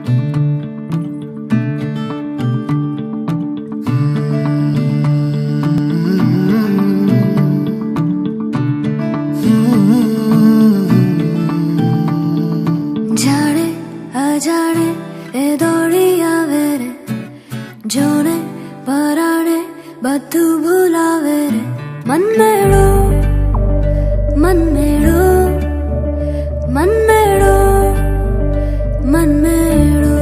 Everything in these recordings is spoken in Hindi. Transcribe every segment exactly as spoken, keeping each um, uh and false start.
जाने अजाने ए दौड़ी आवे रे जोने पराने बद्धु भुलावे रे मन मेड़ो मन मेड़ो मन मेड़ो मन मेड़ो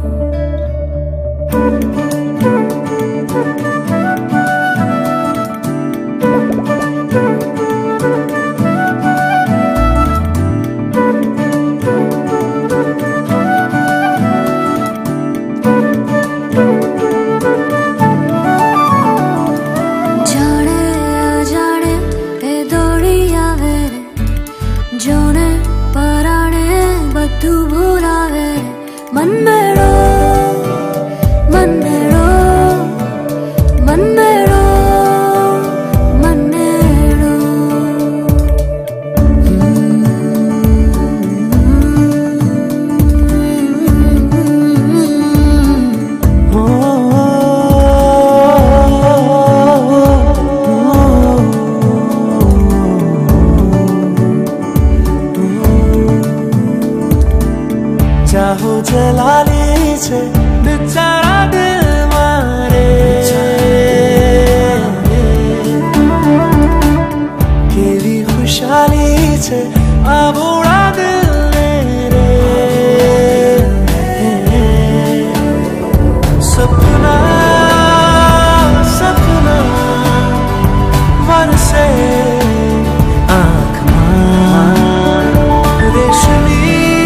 जोने पराने बद्धु भुलावे मन मेड़ो मन मेड़ो मन मेड़ो मन मेड़ो चाहो जला लीजे बेचारा दिल मारे केवी खुशाली छे अब उड़ा दिल मेरे सपना सपना वरसे आँख मां रेशमी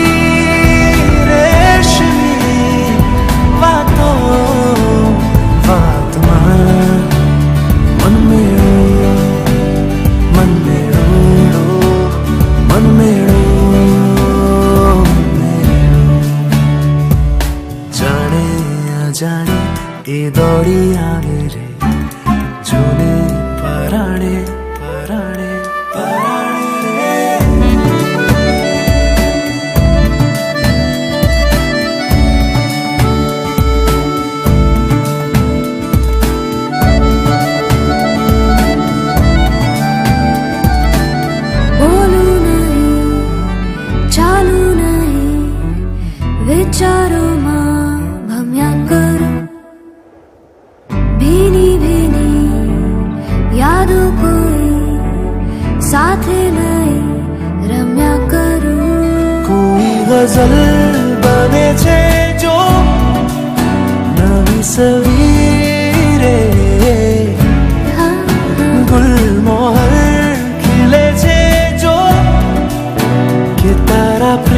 जाने ए दौड़ी आवे रे जोने पराणे पराणे पराणे बोलू नहीं चालू नहीं विचारो मां भम्या करो भीनी भीनी यादों कोई साथ नहीं रम्या करूं कोई गजल बने छे जो नवी सवीरे हाँ, गुलमोहर खिले छे जो के तारा